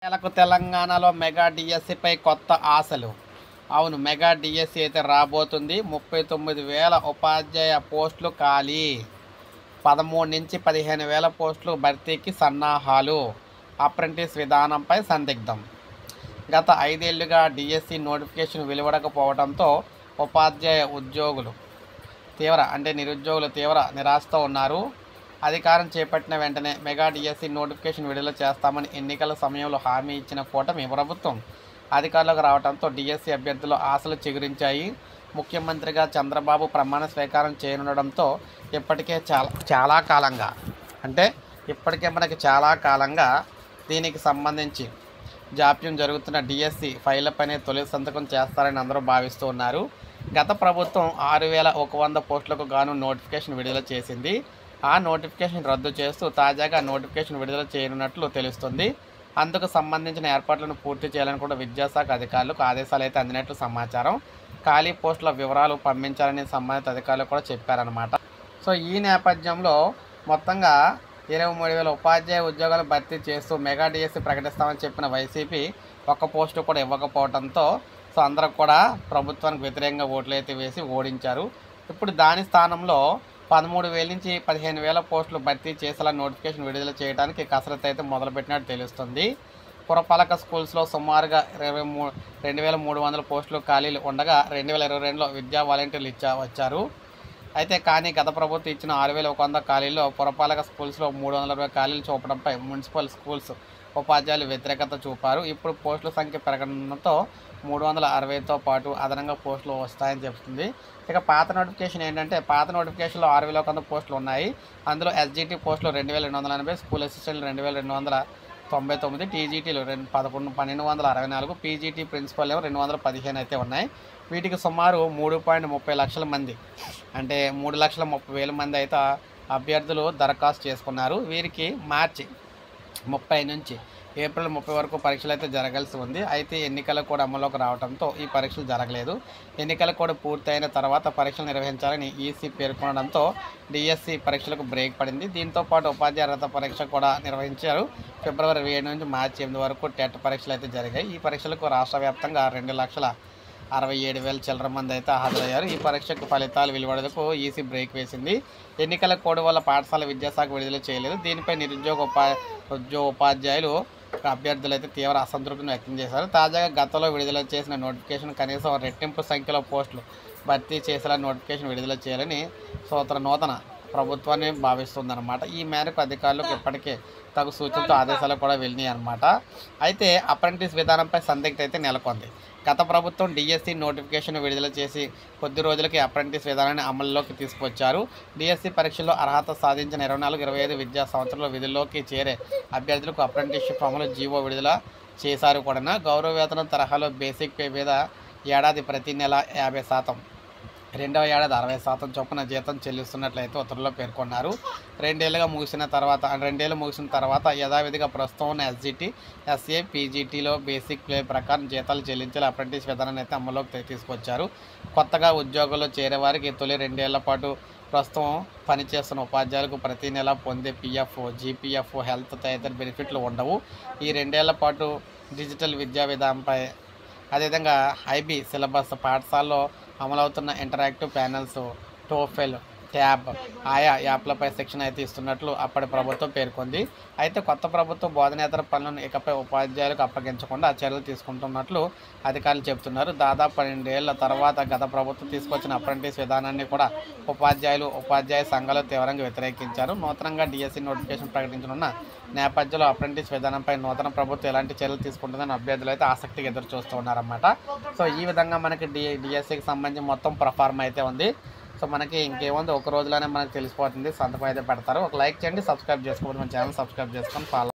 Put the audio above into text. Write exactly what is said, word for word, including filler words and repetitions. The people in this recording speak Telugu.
నెలకు తెలంగాణలో మెగా డిఎస్సిపై కొత్త ఆశలు. అవును, మెగా డిఎస్సి అయితే రాబోతుంది. ముప్పై తొమ్మిది వేల ఉపాధ్యాయ పోస్టులు ఖాళీ. పదమూడు నుంచి పదిహేను వేల పోస్టులు భర్తీకి సన్నాహాలు. అప్రెంటిస్ విధానంపై సందిగ్ధం. గత ఐదేళ్లుగా డిఎస్సి నోటిఫికేషన్ వెలువడకపోవడంతో ఉపాధ్యాయ ఉద్యోగులు తీవ్ర అంటే నిరుద్యోగులు తీవ్ర నిరాశతో ఉన్నారు. అధికారం చేపట్టిన వెంటనే మెగా డిఎస్సి నోటిఫికేషన్ విడుదల చేస్తామని ఎన్నికల సమయంలో హామీ ఇచ్చిన కూటమి ప్రభుత్వం అధికారంలోకి రావడంతో డిఎస్సి అభ్యర్థులు ఆశలు చిగురించాయి. ముఖ్యమంత్రిగా చంద్రబాబు ప్రమాణ స్వీకారం చేయనుండడంతో ఇప్పటికే చాలా చాలా కాలంగా అంటే ఇప్పటికే మనకి చాలా కాలంగా దీనికి సంబంధించి జాప్యం జరుగుతున్న డిఎస్సి ఫైళ్లపైనే తొలి సంతకం చేస్తారని అందరూ భావిస్తూ ఉన్నారు. గత ప్రభుత్వం ఆరు వేల ఒక వంద పోస్టులకు గాను నోటిఫికేషన్ విడుదల చేసింది. ఆ నోటిఫికేషన్ రద్దు చేస్తూ తాజాగా నోటిఫికేషన్ విడుదల చేయనున్నట్లు తెలుస్తుంది. అందుకు సంబంధించిన ఏర్పాట్లను పూర్తి చేయాలని కూడా విద్యాశాఖ అధికారులకు ఆదేశాలు అయితే అందినట్లు సమాచారం. ఖాళీ పోస్టుల వివరాలు పంపించాలని సంబంధిత అధికారులు కూడా చెప్పారనమాట. సో ఈ నేపథ్యంలో మొత్తంగా ఇరవై మూడు వేల ఉపాధ్యాయ ఉద్యోగాలు భర్తీ చేస్తూ మెగా డిఎస్సి ప్రకటిస్తామని చెప్పిన వైసీపీ ఒక్క పోస్టు కూడా ఇవ్వకపోవడంతో సో అందరూ కూడా ప్రభుత్వానికి వ్యతిరేకంగా ఓట్లు అయితే వేసి ఓడించారు. ఇప్పుడు దాని స్థానంలో పదమూడు వేల నుంచి పదిహేను వేల పోస్టులు భర్తీ చేసేలా నోటిఫికేషన్ విడుదల చేయడానికి కసరత్తు అయితే మొదలుపెట్టినట్టు తెలుస్తుంది. పురపాలక స్కూల్స్లో సుమారుగా ఇరవై మూడు రెండు వేల మూడు వందల పోస్టులు ఖాళీలు ఉండగా రెండు వేల ఇరవై రెండులో విద్యా వాలంటీర్లు ఇచ్చా వచ్చారు అయితే కానీ గత ప్రభుత్వం ఇచ్చిన ఆరు వేల ఒక వంద ఖాళీల్లో పురపాలక స్కూల్స్లో మూడు వందల ఇరవై ఖాళీలు చూపడంపై మున్సిపల్ స్కూల్స్ ఉపాధ్యాయులు వ్యతిరేకత చూపారు. ఇప్పుడు పోస్టుల సంఖ్య పెరగడంతో మూడు వందల అరవైతో పాటు అదనంగా పోస్టులు వస్తాయని చెప్తుంది. ఇక పాత నోటిఫికేషన్ ఏంటంటే పాత నోటిఫికేషన్లో ఆరు వేల ఒక వంద పోస్టులు ఉన్నాయి. అందులో ఎస్జిటి పోస్టులు రెండు వేల రెండు వందల ఎనభై, స్కూల్ అసిస్టెంట్లు రెండు వేల రెండు వందల తొంభై తొమ్మిది, టీజీటీలు రెండు పదకొండు పన్నెండు వందల అరవై నాలుగు, పీజీటీ ప్రిన్సిపల్ ఏమో రెండు వందల పదిహేను అయితే ఉన్నాయి. వీటికి సుమారు మూడు పాయింట్ ముప్పై లక్షల మంది అంటే మూడు లక్షల ముప్పై వేల మంది అయితే అభ్యర్థులు దరఖాస్తు చేసుకున్నారు. వీరికి మార్చి ముప్పై నుంచి ఏప్రిల్ ముప్పై వరకు పరీక్షలు అయితే జరగాల్సి ఉంది. అయితే ఎన్నికల కూడా అమల్లోకి రావడంతో ఈ పరీక్షలు జరగలేదు. ఎన్నికల కూడా పూర్తయిన తర్వాత పరీక్షలు నిర్వహించాలని ఈసీ పేర్కొనడంతో డిఎస్సి పరీక్షలకు బ్రేక్ పడింది. దీంతో పాటు ఉపాధ్యాయ అర్హత పరీక్ష కూడా నిర్వహించారు. ఫిబ్రవరి ఇరవై ఏడు నుంచి మార్చి ఎనిమిది వరకు టెట్ పరీక్షలు అయితే జరిగాయి. ఈ పరీక్షలకు రాష్ట్ర వ్యాప్తంగా రెండు లక్షల అరవై ఏడు వేల చిల్లర మంది అయితే హాజరయ్యారు. ఈ పరీక్షకు ఫలితాలు వెలువడకు ఈసీ బ్రేక్ వేసింది. ఎన్నికల కోడ్ వల్ల పాఠశాల విద్యాశాఖ విడుదల చేయలేదు. దీనిపై నిరుద్యోగ ఉపా ఉద్యోగ ఉపాధ్యాయులు అభ్యర్థులు అయితే తీవ్ర అసంతృప్తిని వ్యక్తం చేశారు. తాజాగా గతంలో విడుదల చేసిన నోటిఫికేషన్ కనీసం రెట్టింపు సంఖ్యలో పోస్టులు భర్తీ చేసేలా నోటిఫికేషన్ విడుదల చేయాలని సూత్ర నూతన ప్రభుత్వాన్ని భావిస్తుందన్నమాట. ఈ మేరకు అధికారులకు ఇప్పటికే తగు సూచనతో ఆదేశాలు కూడా వెళ్ళినాయి అన్నమాట. అయితే అప్రెంటిస్ విధానంపై సందిగ్ధత అయితే నెలకొంది. గత ప్రభుత్వం డిఎస్సి నోటిఫికేషన్ విడుదల చేసి కొద్ది రోజులకి అప్రెంటిస్ విధానాన్ని అమల్లోకి తీసుకొచ్చారు. డిఎస్సి పరీక్షల్లో అర్హత సాధించిన ఇరవై నాలుగు ఇరవై ఐదు విద్యా సంవత్సరంలో విధుల్లోకి చేరే అభ్యర్థులకు అప్రెంటిస్షిప్ అమలు జీవో విడుదల చేశారు కూడా. గౌరవ వేతనం తరహాలో బేసిక్ పే మీద ఏడాది ప్రతి నెల యాభై శాతం రెండవ ఏడాది అరవై శాతం చొప్పున జీతం చెల్లిస్తున్నట్లయితే ఉత్తర్వుల్లో పేర్కొన్నారు. రెండేళ్లుగా ముగిసిన తర్వాత రెండేళ్ళు ముగిసిన తర్వాత యథావిధిగా ప్రస్తుతం ఉన్న ఎస్జిటి, ఎస్ఏ, పీజీటీలో బేసిక్ పే ప్రకారం జీతాలు చెల్లించేలా అప్రెంటిస్ విధానాన్ని అయితే అమల్లోకి తీసుకొచ్చారు. కొత్తగా ఉద్యోగుల్లో చేరే వారికి తొలి రెండేళ్ల పాటు ప్రస్తుతం పనిచేస్తున్న ఉపాధ్యాయులకు ప్రతి నెల పొందే పీఎఫ్, జీపీఎఫ్, హెల్త్ తదితర బెనిఫిట్లు ఉండవు. ఈ రెండేళ్ల పాటు డిజిటల్ విద్యా విధానంపై అదేవిధంగా ఐబీ సిలబస్, పాఠశాలలో అమలవుతున్న ఇంటరాక్టివ్ ప్యానెల్స్, టోఫెల్, ట్యాబ్ ఆయా యాప్లపై శిక్షణ అయితే ఇస్తున్నట్లు అప్పటి ప్రభుత్వం పేర్కొంది. అయితే కొత్త ప్రభుత్వం బోధనేతర పనులను ఇకపై ఉపాధ్యాయులకు అప్పగించకుండా చర్యలు తీసుకుంటున్నట్లు అధికారులు చెబుతున్నారు. దాదాపు పన్నెండేళ్ల తర్వాత గత ప్రభుత్వం తీసుకొచ్చిన అప్రెంటిస్ విధానాన్ని కూడా ఉపాధ్యాయులు, ఉపాధ్యాయ సంఘాలు తీవ్రంగా వ్యతిరేకించారు. నూతనంగా డిఎస్సి నోటిఫికేషన్ ప్రకటించనున్న నేపథ్యంలో అప్రెంటిస్ విధానంపై నూతన ప్రభుత్వం ఎలాంటి చర్యలు తీసుకుంటుందని అభ్యర్థులు అయితే ఆసక్తిగా ఎదురు చూస్తూ ఉన్నారన్నమాట. సో ఈ విధంగా మనకి డి డిఎస్సికి సంబంధించి మొత్తం ప్రఫార్మ్ అయితే ఉంది. సో మనకి ఇంకేముంది, ఒక రోజులోనే మనకు తెలిసిపోతుంది. సంతకం అయితే పెడతారు. ఒక లైక్ చేయండి, సబ్స్క్రైబ్ చేసుకోండి, మన ఛానల్ సబ్స్క్రైబ్ చేసుకొని ఫాలో